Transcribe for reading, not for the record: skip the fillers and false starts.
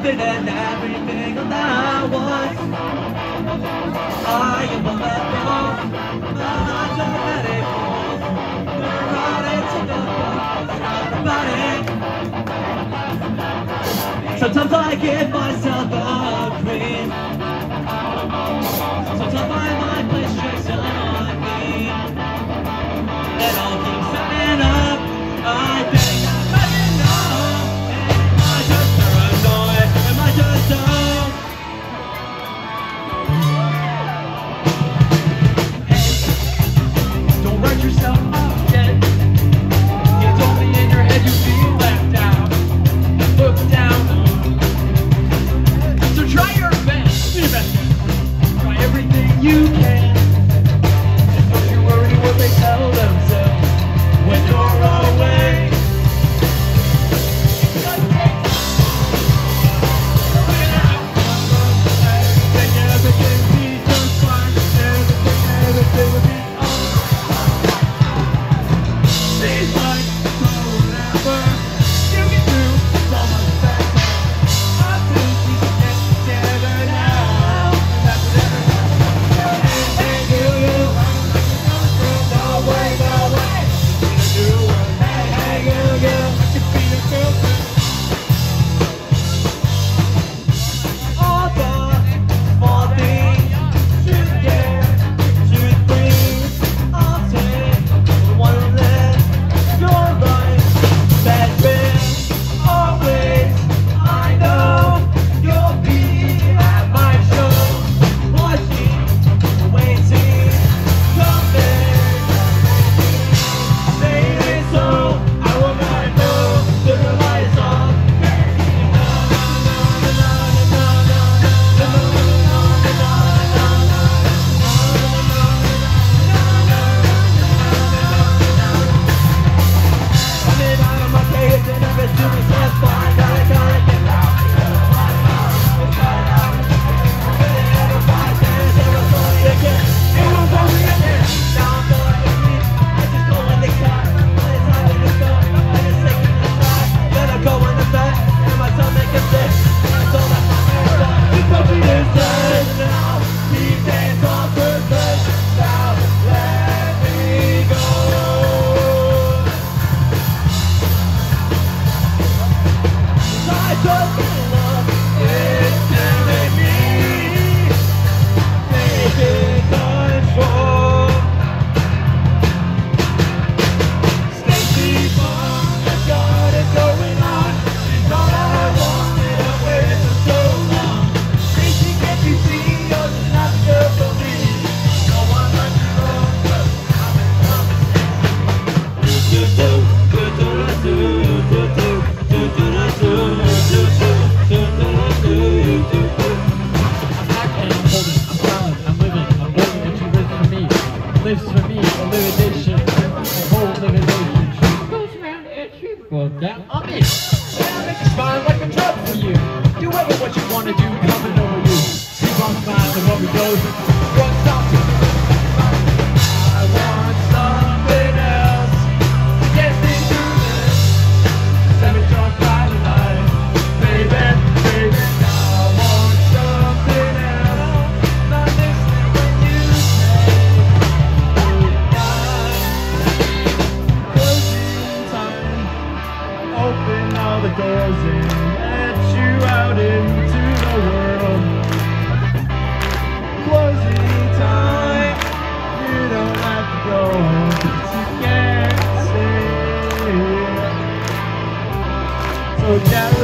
something and everything of that was. I am a level, but I'm dramatic. Neurotic to the point, sometimes I give myself a cream. Sometimes my mind plays tricks on me, and I'll keep stepping up. I think I'm better enough. Am I just paranoid? Am I just dumb? Hey, don't write yourself off yet. You told me in your head you feel left out, looked down. So try your best. Do your best. Try everything you can. And don't you worry what they tell themselves when you're away. Everything be just fine. Everything will be alright. These nights, so whatever you can do, so much better. I think we can get together now, and that's whatever. Hey, you, no way, no way. You, hey, you, I can be a girlfriend. All the small things you dare to bring, I'll take one of them. You're right, that's been always. I know you'll be at my show, watching, waiting, come there. Say it so, I will not know the lights off. Coming out of my cage and never do me so far. Gotta get out. It won't go again. Now I'm going to sleep. I just go in the car. When it's time to go, I just take it to try. Then I go in the bed and my stomach is sick. And I told that you told me to say now. Keep things on purpose. Now let me go. I just love it's telling me, taking control. Stay deep on the garden going on. She's all I wanted, I've waited for so long. Think she can't be seen, you're just not good for me. No one let you go, 'cause I'm in love. I'm living, and she lives for me. Lives for me, a lividation, a whole lividation. She goes around and she goes down on me. Yeah, I make you smile like a drug for you. Do ever what you want to do, coming over you. Keep on smiling when we go. One stop. I want something else to get me through this. Let me talk by the light, baby, baby. I want something else. Not listening when you say goodbye. Closing time. Open all the doors and let you out into the world. Closing time. You don't have to go home, 'cause you can't stay. So